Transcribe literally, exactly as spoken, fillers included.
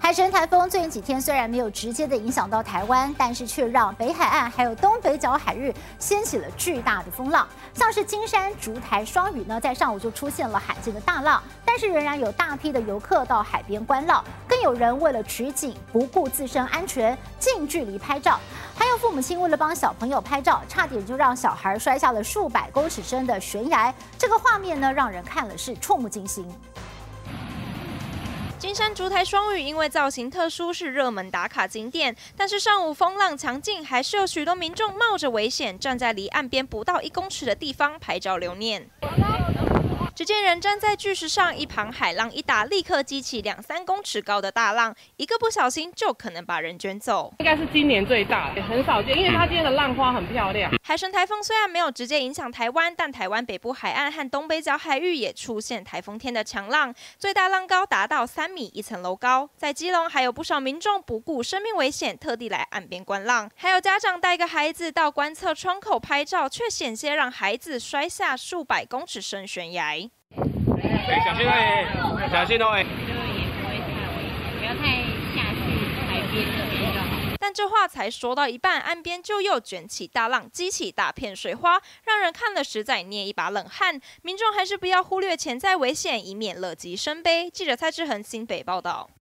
海神台风最近几天虽然没有直接的影响到台湾，但是却让北海岸还有东北角海域掀起了巨大的风浪。像是金山、竹台、双屿呢，在上午就出现了罕见的大浪，但是仍然有大批的游客到海边观浪，更有人为了取景不顾自身安全，近距离拍照。还有父母亲为了帮小朋友拍照，差点就让小孩摔下了数百公尺深的悬崖。这个画面呢，让人看了是触目惊心。 金山竹台双屿因为造型特殊是热门打卡景点，但是上午风浪强劲，还是有许多民众冒着危险站在离岸边不到一公尺的地方拍照留念。只见人站在巨石上，一旁海浪一打，立刻激起两三公尺高的大浪，一个不小心就可能把人卷走。 应该是今年最大，也很少见，因为它今天的浪花很漂亮。 海神台风虽然没有直接影响台湾，但台湾北部海岸和东北角海域也出现台风天的强浪，最大浪高达到三米，一层楼高。在基隆还有不少民众不顾生命危险，特地来岸边观浪，还有家长带个孩子到观测窗口拍照，却险些让孩子摔下数百公尺深悬崖。 哎，小心哦！小心哦！哎， 不要太下去海边这边就好。 但这话才说到一半，岸边就又卷起大浪，激起大片水花，让人看了实在捏一把冷汗。民众还是不要忽略潜在危险，以免乐极生悲。记者蔡志恒新北报道。